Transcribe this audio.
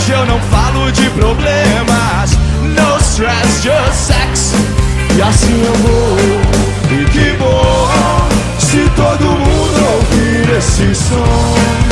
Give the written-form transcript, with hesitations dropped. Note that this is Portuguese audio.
Hoje eu não falo de problemas, no stress, just sex. E assim eu vou, e que bom se todo mundo ouvir esse som.